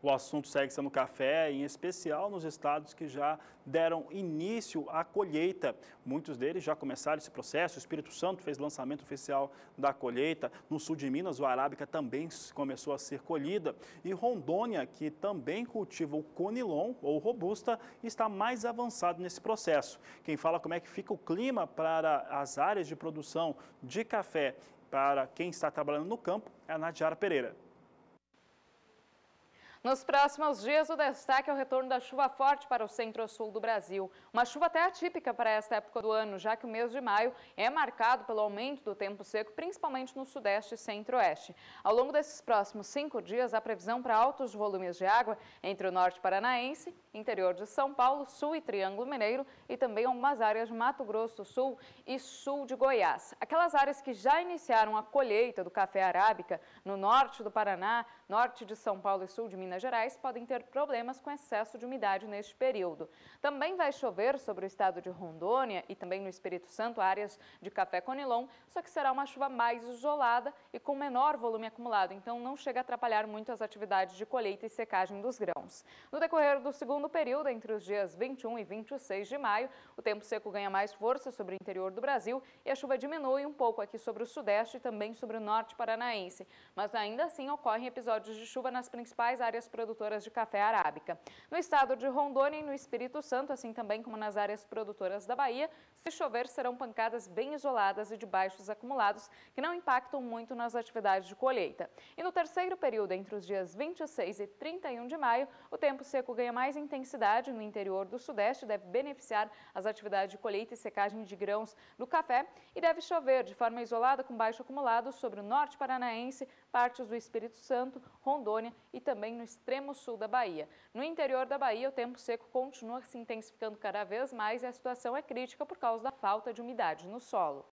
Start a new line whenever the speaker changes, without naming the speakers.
O assunto segue sendo café, em especial nos estados que já deram início à colheita. Muitos deles já começaram esse processo. O Espírito Santo fez lançamento oficial da colheita. No sul de Minas, o arábica também começou a ser colhida. E Rondônia, que também cultiva o conilon, ou robusta, está mais avançado nesse processo. Quem fala como é que fica o clima para as áreas de produção de café para quem está trabalhando no campo é a Nadiara Pereira.
Nos próximos dias, o destaque é o retorno da chuva forte para o centro-sul do Brasil. Uma chuva até atípica para esta época do ano, já que o mês de maio é marcado pelo aumento do tempo seco, principalmente no sudeste e centro-oeste. Ao longo desses próximos 5 dias, há previsão para altos volumes de água entre o norte paranaense, interior de São Paulo, sul e Triângulo Mineiro e também algumas áreas de Mato Grosso do Sul e sul de Goiás. Aquelas áreas que já iniciaram a colheita do café arábica no norte do Paraná, norte de São Paulo e sul de Minas Gerais podem ter problemas com excesso de umidade neste período. Também vai chover sobre o estado de Rondônia e também no Espírito Santo, áreas de café conilon, só que será uma chuva mais isolada e com menor volume acumulado, então não chega a atrapalhar muito as atividades de colheita e secagem dos grãos. No decorrer do segundo período, entre os dias 21 e 26 de maio, o tempo seco ganha mais força sobre o interior do Brasil e a chuva diminui um pouco aqui sobre o sudeste e também sobre o norte paranaense, mas ainda assim ocorrem episódios de chuva nas principais áreas produtoras de café arábica. No estado de Rondônia e no Espírito Santo, assim também como nas áreas produtoras da Bahia, se chover serão pancadas bem isoladas e de baixos acumulados que não impactam muito nas atividades de colheita. E no terceiro período, entre os dias 26 e 31 de maio, o tempo seco ganha mais intensidade no interior do sudeste, deve beneficiar as atividades de colheita e secagem de grãos do café e deve chover de forma isolada com baixo acumulado sobre o norte paranaense, partes do Espírito Santo, Rondônia e também no extremo sul da Bahia. No interior da Bahia, o tempo seco continua se intensificando cada vez mais e a situação é crítica por causa da falta de umidade no solo.